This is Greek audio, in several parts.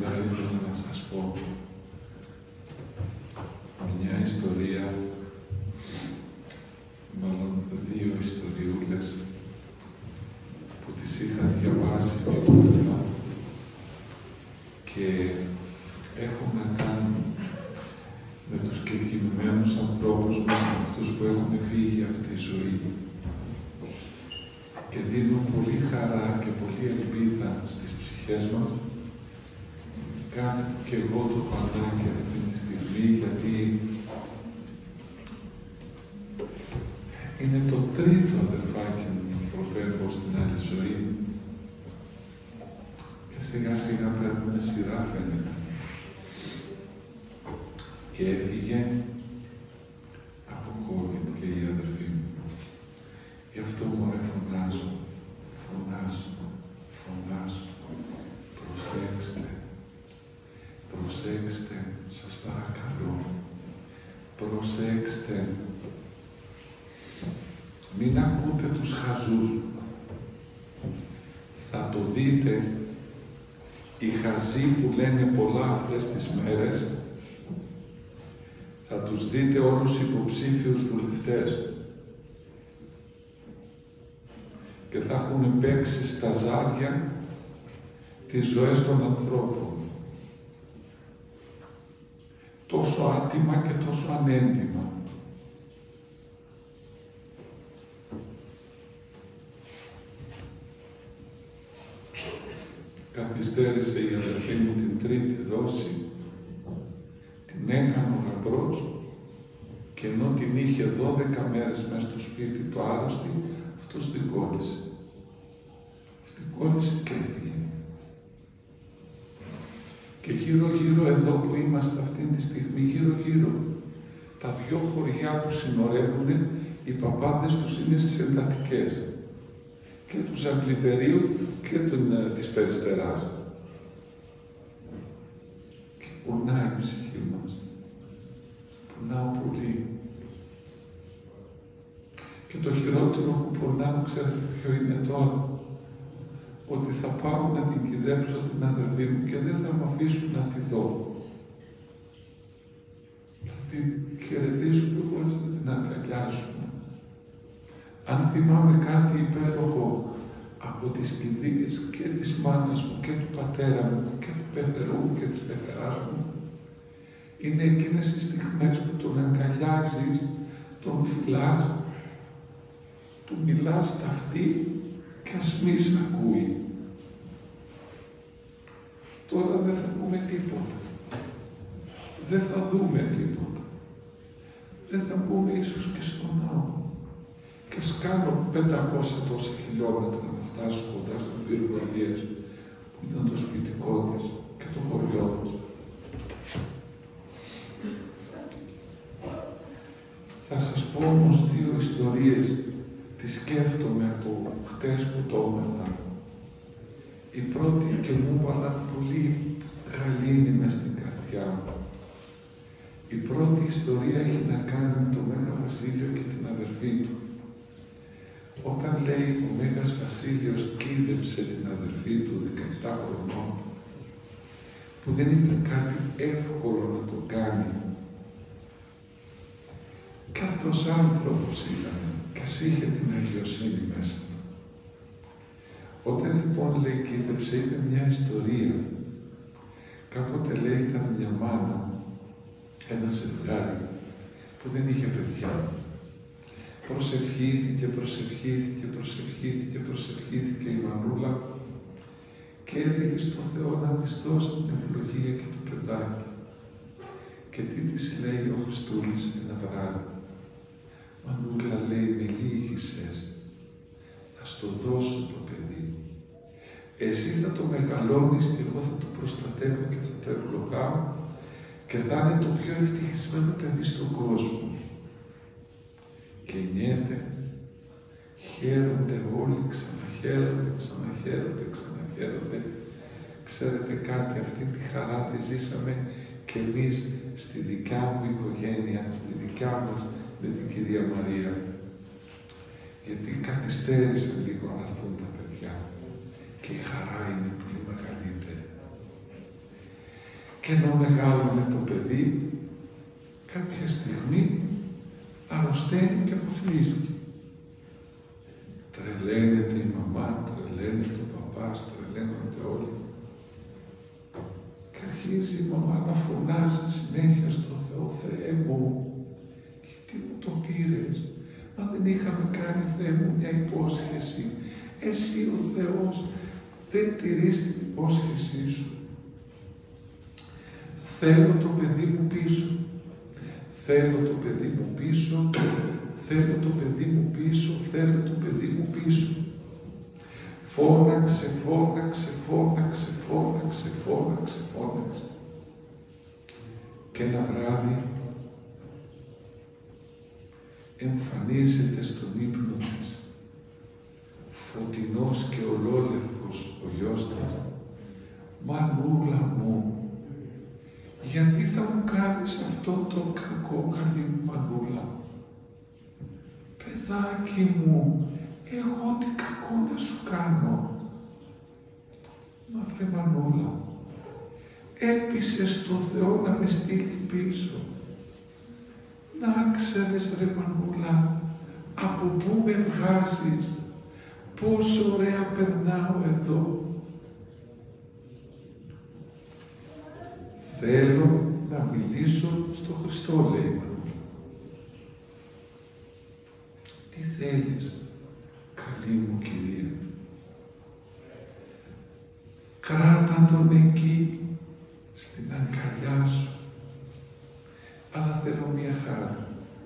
θα ήθελα να σας πω μια ιστορία, μάλλον δύο ιστοριούλες, που τις είχα διαβάσει πιο και έχουν να κάνουν με τους κεκοιμημένους ανθρώπους μας, με αυτούς που έχουν φύγει από τη ζωή. Και δίνουν πολύ χαρά και πολύ ελπίδα στις ψυχές μας, κάτι που και εγώ το έχω ανάγκη αυτή τη στιγμή, γιατί είναι το τρίτο αδερφάκι μου που φεύγω στην άλλη ζωή και σιγά σιγά παίρνουμε σειρά, φαίνεται. Και έφυγε από COVID και η αδερφή μου. Γι' αυτό μωρέ φωνάζω, φωνάζω, φωνάζω. Προσέξτε, προσέξτε, σας παρακαλώ. Προσέξτε. Μην ακούτε τους χαζούς. Θα το δείτε, οι χαζοί που λένε πολλά αυτές τις μέρες, θα τους δείτε όλους υποψήφιους βουλευτές και θα έχουν παίξει στα ζάρια τις ζωές των ανθρώπων. Τόσο άτιμα και τόσο ανέντιμα. Καθυστέρησε η αδερφή μου την τρίτη δόση, την έκανε ο γαμπρός και ενώ την είχε 12 μέρες μέσα στο σπίτι το άρρωστη, αυτός την κόλλησε. Αυτή κόλλησε και έφυγε. Και γύρω-γύρω εδώ που είμαστε αυτή τη στιγμή, γύρω-γύρω, τα δυο χωριά που συνορεύουν, οι παπάδες τους είναι στις εντατικές. Και του Ζαγκλιβερίου και της Περιστεράς. Και πονάει η ψυχή μας. Πονάω πολύ. Και το χειρότερο που πονάω, ξέρετε ποιο είναι τώρα? Ότι θα πάω να την κυδέψω την αδερφή μου και δεν θα με αφήσουν να τη δω. Θα την χαιρετήσουμε χωρίς να την αγκαλιάσουμε. Αν θυμάμαι κάτι υπέροχο από τις κηδείες και της μάνας μου και του πατέρα μου και του πεθερού μου και της πεθεράς μου, είναι εκείνες οι στιγμές που τον αγκαλιάζεις, τον φιλάς, του μιλάς στα αυτή και ας μη σ' ακούει. Τώρα δεν θα πούμε τίποτα. Δεν θα δούμε τίποτα. Δεν θα μπούμε ίσως και στον ναό. Και ας κάνω 500 τόσα χιλιόμετρα να φτάσω κοντά στον πύργο Αλίας, που ήταν το σπιτικό της και το χωριό της. Θα σας πω όμως δύο ιστορίες, τις σκέφτομαι από χτες που το έμαθα. Η πρώτη και μου βάλαν πολύ γαλήνη μες στην καρδιά μου. Η πρώτη ιστορία έχει να κάνει με τον Μέγα Βασίλειο και την αδερφή του. Όταν λέει ο Μέγας Βασίλειος κοίτεψε την αδερφή του 17 χρονών, που δεν ήταν κάτι εύκολο να το κάνει. Και αυτός άνθρωπος ήταν, και ας είχε την αγιοσύνη μέσα του. Όταν λοιπόν λέει κοίτεψε, είναι μια ιστορία. Κάποτε λέει ήταν μια μάνα, ένα ζευγάρι, που δεν είχε παιδιά. Προσευχήθηκε η μανούλα και έλεγε στο Θεό να της δώσει την ευλογία και το παιδάκι. Και τι της λέει ο Χριστούλης ένα βράδυ? Μανούλα, λέει, με λύγησες, θα στο δώσω το παιδί. Εσύ θα το μεγαλώνεις και εγώ θα το προστατεύω και θα το ευλογάω και θα είναι το πιο ευτυχισμένο παιδί στον κόσμο. Και νιέται, χαίρονται όλοι, ξαναχαίρονται. Ξέρετε κάτι, αυτή τη χαρά τη ζήσαμε και εμείς στη δικιά μου οικογένεια, στη δικιά μας με την Κυρία Μαρία. Γιατί καθυστέρησαν λίγο να έρθουν τα παιδιά και η χαρά είναι πολύ μεγαλύτερη. Και ενώ μεγάλωνε το παιδί, κάποια στιγμή αρρωσταίνει και αποθλίσκει. Τρελαίνεται η μαμά, τρελαίνεται ο παπάς, τρελαίνονται όλοι. Και αρχίζει η μαμά να φωνάζει συνέχεια στο Θεό, Θεέ μου, γιατί μου το πήρες, αν δεν είχαμε κάνει, Θεέ μου, μια υπόσχεση, εσύ ο Θεός δεν τηρείς την υπόσχεσή σου. Θέλω το παιδί μου πίσω. Θέλω το παιδί μου πίσω. Θέλω το παιδί μου πίσω. Θέλω το παιδί μου πίσω. Φώναξε, φώναξε, φώναξε, φώναξε, φώναξε, φώναξε. Και ένα βράδυ εμφανίζεται στον ύπνο της φωτεινός και ολόλευκος ο γιος της. Μανούλα μου, γιατί θα μου κάνεις αυτό το κακό, καλή μου Μανούλα. Παιδάκι μου, εγώ τι κακό να σου κάνω. Μα βρε Μανούλα, έπεισες στο Θεό να με στείλει πίσω. Να ξέρεις ρε Μανούλα, από πού με βγάζεις, πόσο ωραία περνάω εδώ. Θέλω να μιλήσω στο Χριστό, λέει η Μανούλα. Τι θέλεις, καλή μου κυρία. Κράτα τον εκεί, στην αγκαλιά σου. Αλλά θέλω μια χάρη.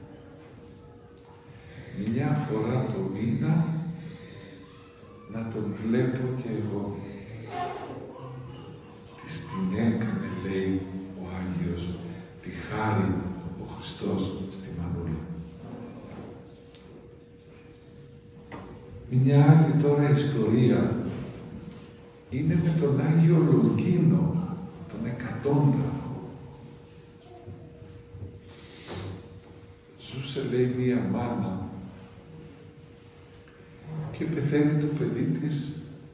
Μια φορά το μήνα να τον βλέπω κι εγώ. Της την έκανε, λέει ο Άγιος, τη χάρη ο Χριστός στη Μανούλα. Μια άλλη τώρα ιστορία είναι με τον Άγιο Λογκίνο, τον εκατόνταρχο. Ζούσε, λέει, μία μάνα και πεθαίνει το παιδί της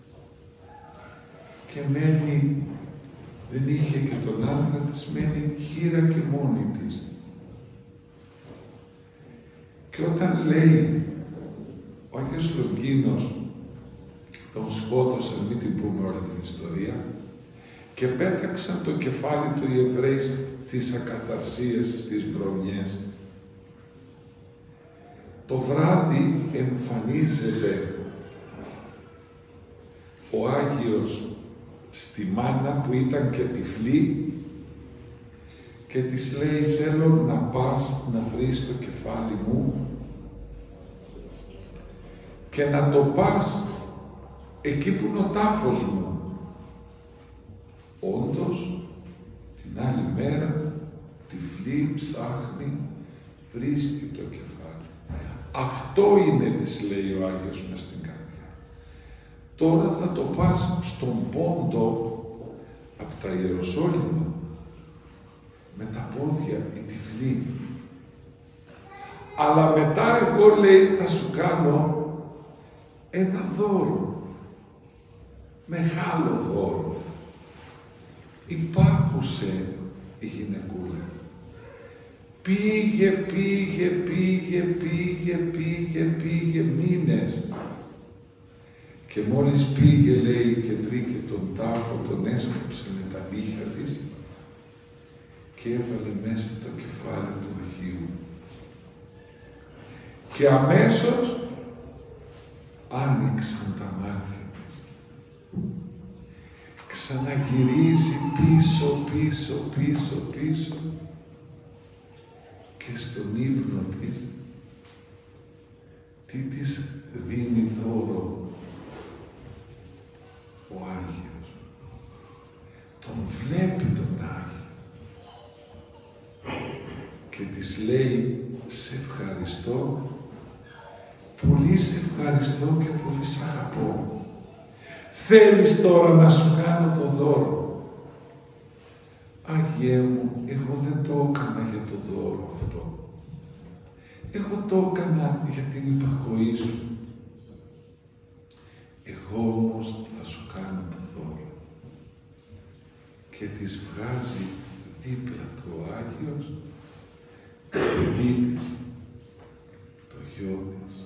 και μένει, δεν είχε και τον άντρα της, μένει χήρα και μόνη της. Και όταν, λέει, ο Άγιος Λογκίνος τον σκότωσαν, μην την πούμε όλη την ιστορία, και πέταξαν το κεφάλι του οι Εβραίοι στις ακαταρσίες, στις βρωμιές. Το βράδυ εμφανίζεται ο Άγιος στη μάνα που ήταν και τυφλή και της λέει, θέλω να πας να βρεις το κεφάλι μου και να το πας εκεί που είναι ο τάφος μου. Όντως, την άλλη μέρα, τυφλή ψάχνει, βρίσκει το κεφάλι. Αυτό είναι, της λέει ο Άγιος μες στην καρδιά. Τώρα θα το πας στον Πόντο, από τα Ιεροσόλυμα, με τα πόδια, η τυφλή. Αλλά μετά εγώ, λέει, θα σου κάνω ένα δώρο. Μεγάλο δώρο. Υπάρχουσε η γυναικούλα. Πήγε μήνες. Και μόλις πήγε, λέει, και βρήκε τον τάφο, τον έσκαψε με τα νύχια της και έβαλε μέσα το κεφάλι του Αγίου. Και αμέσως άνοιξαν τα μάτια της. Ξαναγυρίζει πίσω και στον ύπνο της τι της δίνει δώρο ο Άγιος. Τον βλέπει τον Άγιο και της λέει, σε ευχαριστώ, πολύ σε ευχαριστώ και πολύ σ' αγαπώ. Θέλεις τώρα να σου κάνω το δώρο. Άγιε μου, εγώ δεν το έκανα για το δώρο αυτό. Εγώ το έκανα για την υπακοή σου. Εγώ όμως θα σου κάνω το δώρο. Και της βγάζει δίπλα του ο Άγιος, το παιδί της, το γιο της.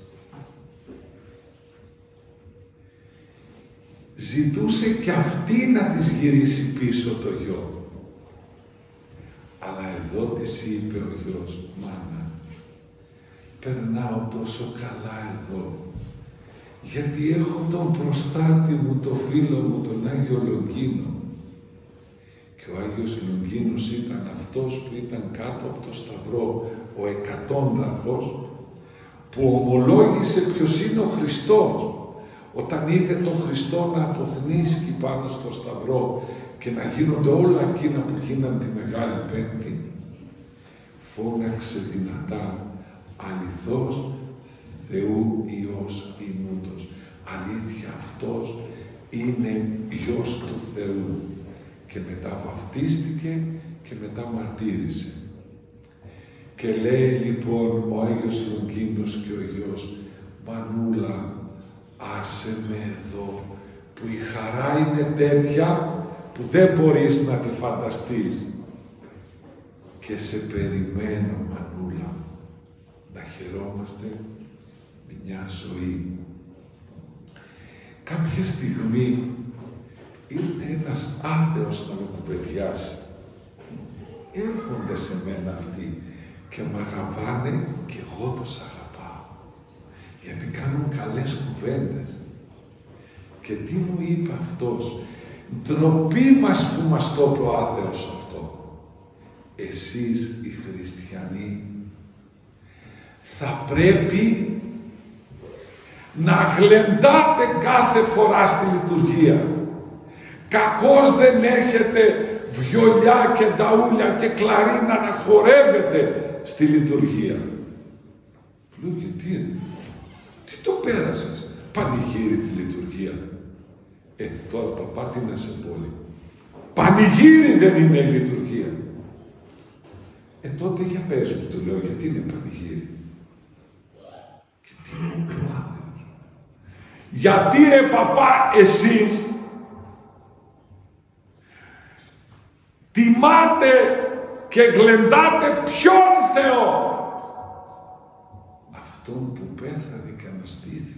Ζητούσε κι αυτή να της γυρίσει πίσω το γιο. Αλλά εδώ της είπε ο γιος, μάνα, περνάω τόσο καλά εδώ, γιατί έχω τον προστάτη μου, το φίλο μου, τον Άγιο Λονγκίνο. Και ο Άγιος Λονγκίνος ήταν αυτός που ήταν κάτω από το Σταυρό, ο εκατόνταρχος, που ομολόγησε ποιος είναι ο Χριστός. Όταν είδε τον Χριστό να αποθνίσκει πάνω στο Σταυρό και να γίνονται όλα εκείνα που γίναν τη Μεγάλη Πέμπτη, φώναξε δυνατά, αληθώς Θεού Υιός ημούντος. Αλήθεια, αυτός είναι Υιός του Θεού. Και μετά βαφτίστηκε και μετά μαρτύρησε. Και λέει λοιπόν ο Άγιος Λονγκίνος και ο γιος, μανούλα, άσε με εδώ, που η χαρά είναι τέτοια που δεν μπορείς να τη φανταστείς. Και σε περιμένω, μανούλα, να χαιρόμαστε μια ζωή. Κάποια στιγμή ήρθε ένας άθεος να με κουβεντιάσει. Έρχονται σε μένα αυτοί και μ' αγαπάνε και εγώ τους αγαπάω. Γιατί κάνουν καλές κουβέντες. Και τι μου είπε αυτός, ντροπή μας που μας το είπε ο άθεος αυτό. Εσείς οι χριστιανοί θα πρέπει να γλεντάτε κάθε φορά στη λειτουργία. Κακώς δεν έχετε βιολιά και ταούλια και κλαρίνα να χορεύετε στη λειτουργία. Λέω, γιατί, τι το πέρασες, πανηγύρι τη λειτουργία. Τώρα παπά τι να σε πω, πανηγύρι δεν είναι η λειτουργία. Τότε για πες μου, του λέω, γιατί είναι πανηγύρι. Και τι μου είπε ο άθεος. Γιατί ρε παπά εσείς τιμάτε και γλεντάτε ποιον Θεό? Αυτόν που πέθανε και αναστήθηκε.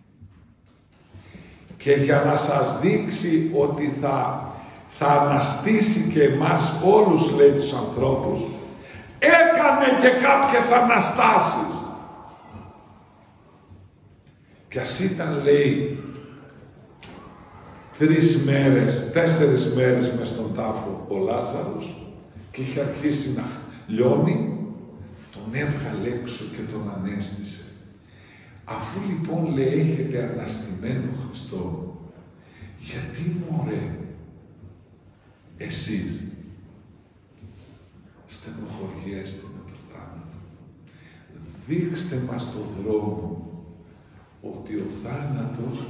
Και για να σας δείξει ότι θα αναστήσει και εμάς όλους, λέει, τους ανθρώπους, έκανε και κάποιες αναστάσεις. Κι ας ήταν, λέει, 4 μέρες μες στον τάφο ο Λάζαρος και είχε αρχίσει να λιώνει, τον έβγαλε έξω και τον ανέστησε. Αφού λοιπόν, λέει, έχετε αναστημένο Χριστό, γιατί μωρέ εσείς στενοχωριέστε με το θάνατο? Δείξτε μας το δρόμο ότι ο θάνατος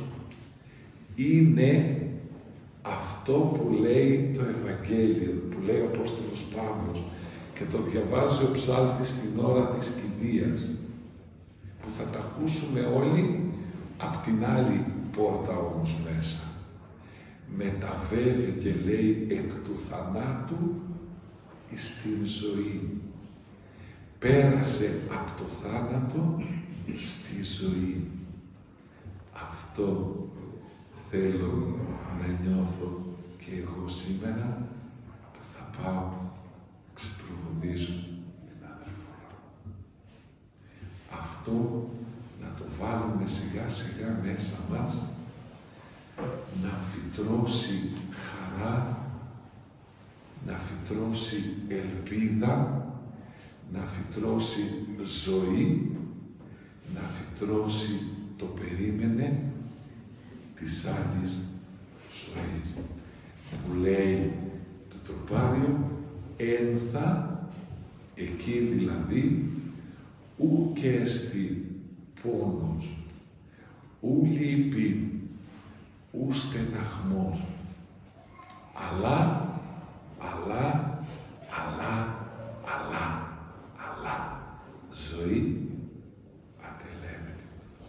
είναι αυτό που λέει το Ευαγγέλιο, που λέει ο Απόστολος Παύλος και το διαβάζει ο ψάλτης την ώρα της κηδείας, που θα τα ακούσουμε όλοι απ' την άλλη πόρτα όμως μέσα. Μεταβεύει και λέει εκ του θανάτου εις την ζωή. Πέρασε από το θάνατο στη ζωή. Αυτό θέλω να νιώθω και εγώ σήμερα που θα πάω να ξεπροβοδίσω την αδερφό. Αυτό να το βάλουμε σιγά σιγά μέσα μας, να φυτρώσει χαρά, να φυτρώσει ελπίδα, να φυτρώσει ζωή, να φυτρώσει το περίμενε της άλλης ζωής. Που λέει το τροπάριο, ένθα, εκεί δηλαδή, ου και εστι πόνος, ου λύπη, ου στεναχμός, αλλά, ζωή ατελεύεται.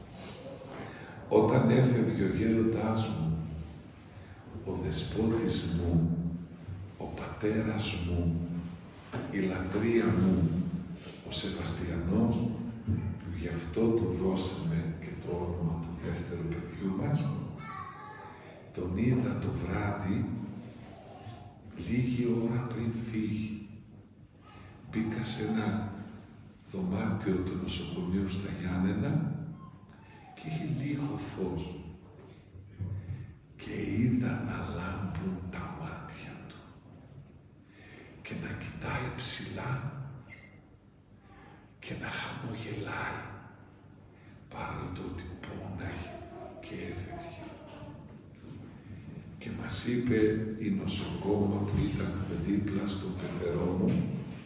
Όταν έφευγε ο γέροντάς μου, ο δεσπότης μου, ο πατέρας μου, η λατρεία μου ο Σεβαστιανός, που γι' αυτό του δώσαμε και το όνομα του δεύτερου παιδιού μας, τον είδα το βράδυ, λίγη ώρα πριν φύγει. Μπήκα σε ένα δωμάτιο του νοσοκομείου στα Γιάννενα και είχε λίγο φως. Και είδα να λάμπουν τα μάτια του και να κοιτάει ψηλά και να χαμογελάει, παρόλο ότι πόναγε και έφευγε. Και μας είπε η νοσοκόμα που ήταν δίπλα στον πεθερό μου,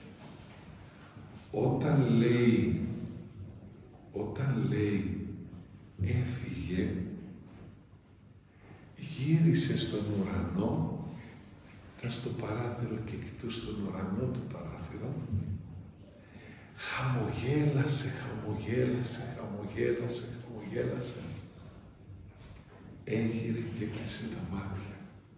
όταν λέει έφυγε, γύρισε στον ουρανό, ήταν στο παράθυρο και κοιτούσε στον ουρανό το παράθυρο, χαμογέλασε, έγειρε και έκλεισε τα μάτια.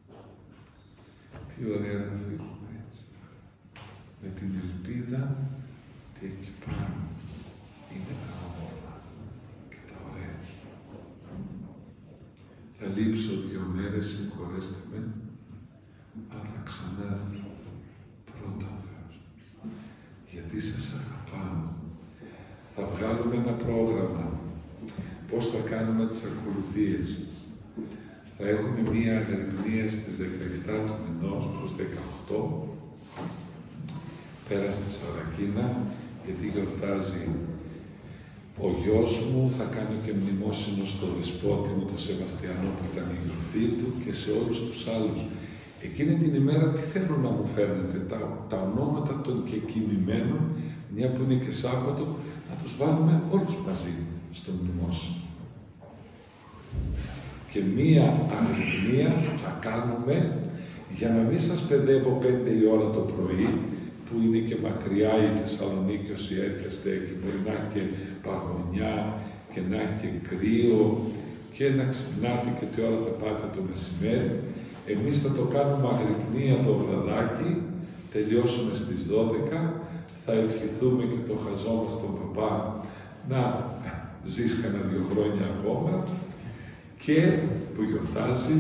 Τι ωραία να φύγουμε έτσι, με την ελπίδα ότι εκεί πάνω είναι τα όμορφα και τα ωραία. Θα λείψω 2 μέρες, συγχωρέστε με, αλλά θα ξανάρθω πρώτα ο Θεός. Γιατί σας αγαπάω. Θα βγάλουμε ένα πρόγραμμα. Πώς θα κάνουμε τις ακολουθίες. Θα έχουμε μία αγρυπνία στις 17 του μηνός προς 18, πέρα στη Σαρακίνα, γιατί γιορτάζει ο γιος μου, θα κάνω και μνημόσυνο στο δεσπότη μου, το Σεβαστιανό, που ήταν η γιορτή του, και σε όλους τους άλλους. Εκείνη την ημέρα τι θέλω να μου φέρνετε, τα ονόματα των κεκοιμημένων, μια που είναι και Σάββατο, να τους βάλουμε όλους μαζί στο μνημόσυνο. Και μία αγρυπνία θα κάνουμε, για να μην σας παιδεύω 5 η ώρα το πρωί, που είναι και μακριά η Θεσσαλονίκη όσοι έρχεστε και μπορεί να έχει και παγωνιά και να έχει και κρύο και να ξυπνάτε και τι ώρα θα πάτε το μεσημέρι. Εμείς θα το κάνουμε αγρυπνία το βραδάκι, τελειώσουμε στις 12, θα ευχηθούμε και το χαζό μας τον παπά να ζεις κανένα 2 χρόνια ακόμα και που γιορτάζει,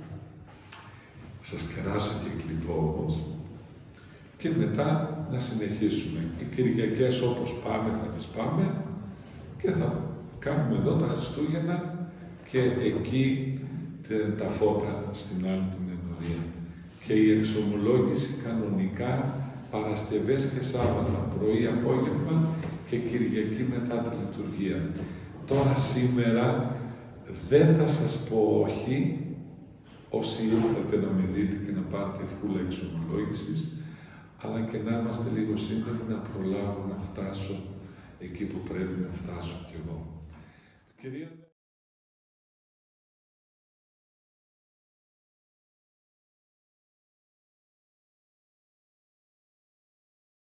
σας κεράσω και γλυκό όμως, και μετά να συνεχίσουμε. Οι Κυριακές όπως πάμε θα τις πάμε και θα κάνουμε εδώ τα Χριστούγεννα και εκεί τα φώτα στην άλλη την ενορία. Και η εξομολόγηση κανονικά Παρασκευές και Σάββατα, πρωί, απόγευμα και Κυριακή μετά τη λειτουργία. Τώρα σήμερα δεν θα σας πω όχι, όσοι ήρθατε να με δείτε και να πάρετε φούλα εξομολόγησης, αλλά και να είμαστε λίγο σύντομοι να προλάβω να φτάσω εκεί που πρέπει να φτάσω κι εγώ.